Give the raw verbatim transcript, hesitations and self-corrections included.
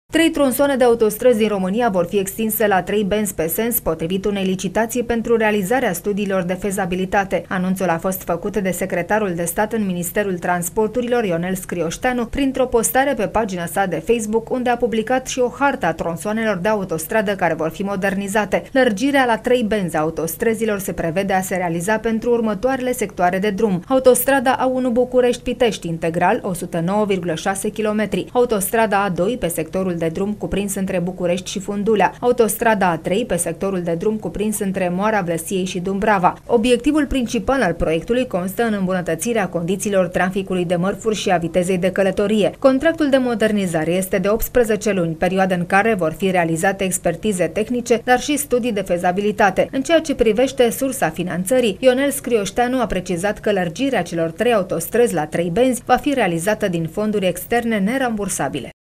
Trei tronsoane de autostrăzi din România vor fi extinse la trei benzi pe sens, potrivit unei licitații pentru realizarea studiilor de fezabilitate. Anunțul a fost făcut de secretarul de stat în Ministerul Transporturilor, Ionel Scrioșteanu, printr-o postare pe pagina sa de Facebook, unde a publicat și o hartă a tronsoanelor de autostradă care vor fi modernizate. Lărgirea la trei benzi a autostrăzilor se prevede a se realiza pentru următoarele sectoare de drum: autostrada A unu București-Pitești integral, o sută nouă virgulă șase kilometri, autostrada A doi pe sectorul de drum cuprins între București și Fundulea, autostrada A trei pe sectorul de drum cuprins între Moara Vlăsiei și Dumbrava. Obiectivul principal al proiectului constă în îmbunătățirea condițiilor traficului de mărfuri și a vitezei de călătorie. Contractul de modernizare este de optsprezece luni, perioadă în care vor fi realizate expertize tehnice, dar și studii de fezabilitate. În ceea ce privește sursa finanțării, Ionel Scrioșteanu a precizat că lărgirea celor trei autostrăzi la trei benzi va fi realizată din fonduri externe nerambursabile.